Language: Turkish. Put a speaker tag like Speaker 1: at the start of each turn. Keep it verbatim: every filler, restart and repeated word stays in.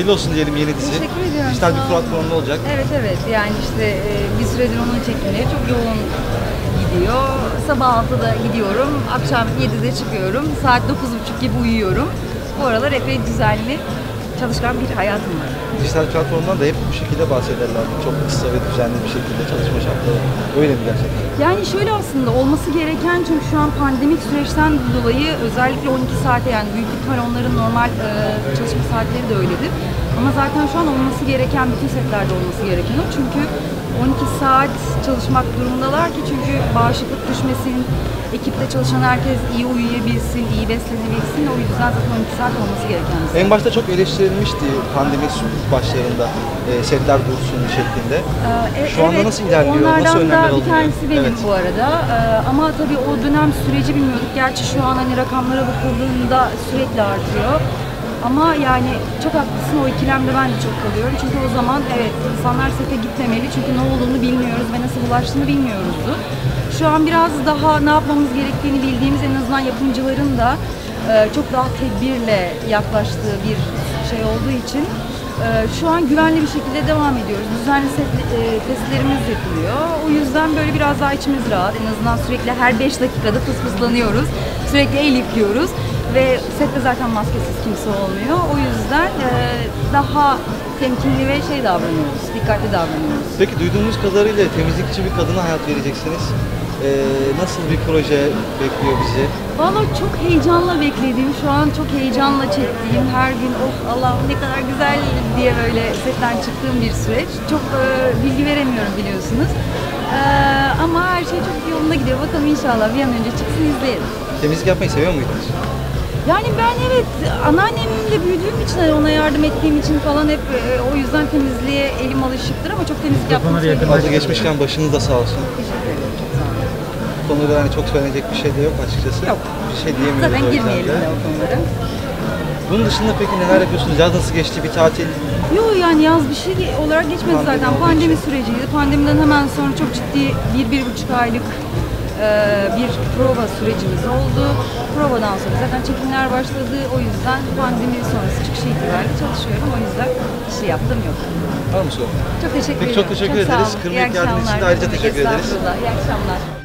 Speaker 1: hayırlı olsun diyelim yeni dizi.
Speaker 2: Teşekkür ediyorum.
Speaker 1: Dijital bir
Speaker 2: Sağ olun.
Speaker 1: platformda olacak.
Speaker 2: Evet evet yani işte e, bir süredir onun çekimleri çok yoğun gidiyor. Sabah altıda gidiyorum, akşam yedide çıkıyorum, saat dokuz buçuk gibi uyuyorum. Bu aralar epey düzenli, çalışkan bir hayatım var.
Speaker 1: Dijital platformdan da hep bu şekilde bahsederler. Çok kısa ve düzenli bir şekilde çalışma şartları. Öyle mi gerçekten?
Speaker 2: Yani şöyle aslında olması gereken, çünkü şu an pandemik süreçten dolayı özellikle on iki saate, yani büyük ihtimal onların normal e, çalışma saatleri de öyledir. Ama zaten şu an olması gereken, bütün setlerde olması gereken o. Çünkü on iki saat çalışmak durumundalar ki, çünkü bağışıklık düşmesin, ekipte çalışan herkes iyi uyuyabilsin, iyi beslenebilsin. O yüzden zaten on iki saat olması gereken.
Speaker 1: En başta çok eleştirilmişti pandemi başlarında e, setler dursun şeklinde.
Speaker 2: Ee,
Speaker 1: Şu anda
Speaker 2: evet,
Speaker 1: nasıl ilerliyor?
Speaker 2: Onlardan
Speaker 1: Nasıl önlemler
Speaker 2: da bir
Speaker 1: alınıyor?
Speaker 2: tanesi benim
Speaker 1: Evet.
Speaker 2: bu arada. Ee, ama tabii o dönem süreci bilmiyorduk. Gerçi şu an hani rakamlara bakıldığında sürekli artıyor. Ama yani çok haklısın, o ikilemde ben de çok kalıyorum. Çünkü o zaman evet, insanlar sete gitmemeli çünkü ne olduğunu bilmiyoruz ve nasıl bulaştığını bilmiyoruzdu. Şu an biraz daha ne yapmamız gerektiğini bildiğimiz, en azından yapımcıların da e, çok daha tedbirle yaklaştığı bir şey olduğu için e, şu an güvenli bir şekilde devam ediyoruz. Düzenli set, e, testlerimiz yapılıyor. O yüzden böyle biraz daha içimiz rahat. En azından sürekli her beş dakikada fısfıslanıyoruz. Sürekli el yıkıyoruz. Ve sette zaten maskesiz kimse olmuyor. O yüzden e, daha temkinli ve şey davranıyoruz, dikkatli davranıyoruz.
Speaker 1: Peki duyduğumuz kadarıyla temizlikçi bir kadına hayat vereceksiniz. Ee, nasıl bir proje bekliyor bizi?
Speaker 2: Vallahi çok heyecanla beklediğim, şu an çok heyecanla çektiğim, her gün oh Allah'ım ne kadar güzel diye böyle setten çıktığım bir süreç. Çok e, bilgi veremiyorum biliyorsunuz. E, ama her şey çok yolunda gidiyor. Bakalım inşallah bir an önce çıksın, izleyelim.
Speaker 1: Temizlik yapmayı seviyor muydunuz?
Speaker 2: Yani ben evet, anneannemle büyüdüğüm için, hani ona yardım ettiğim için falan hep e, o yüzden temizliğe elim alışıktır ama çok temizlik yaptığımı söyleyeyim.
Speaker 1: Hazır geçmişken başınız da sağ olsun.
Speaker 2: Teşekkür ederim, çok sağ olun.
Speaker 1: Bu konuda hani çok söylenecek bir şey de yok açıkçası.
Speaker 2: Yok.
Speaker 1: Bir şey diyemiyoruz
Speaker 2: Zaten
Speaker 1: o yüzden
Speaker 2: girmeyelim
Speaker 1: de.
Speaker 2: de o konulara.
Speaker 1: Bunun dışında peki neler yapıyorsunuz? Yaz nasıl geçti? Bir tatil?
Speaker 2: Yok yani yaz bir şey olarak geçmedi
Speaker 1: Pandemi
Speaker 2: zaten.
Speaker 1: olduğu
Speaker 2: Pandemi
Speaker 1: için.
Speaker 2: süreciydi. Pandemiden hemen sonra çok ciddi bir, bir buçuk aylık e, bir prova sürecimiz oldu. Provadan sonra zaten çekimler başladı. O yüzden pandemi sonrası çıkışı itibariyle çalışıyorum. O yüzden bir şey yaptım yok.
Speaker 1: Var mı soru?
Speaker 2: Çok teşekkür
Speaker 1: Peki,
Speaker 2: ederim.
Speaker 1: çok teşekkür
Speaker 2: sağ
Speaker 1: ederiz.
Speaker 2: olun.
Speaker 1: Kırmayıp
Speaker 2: İyi
Speaker 1: geldiğiniz için de
Speaker 2: akşamlar.
Speaker 1: ayrıca teşekkür ederiz.
Speaker 2: Estağfurullah. İyi akşamlar.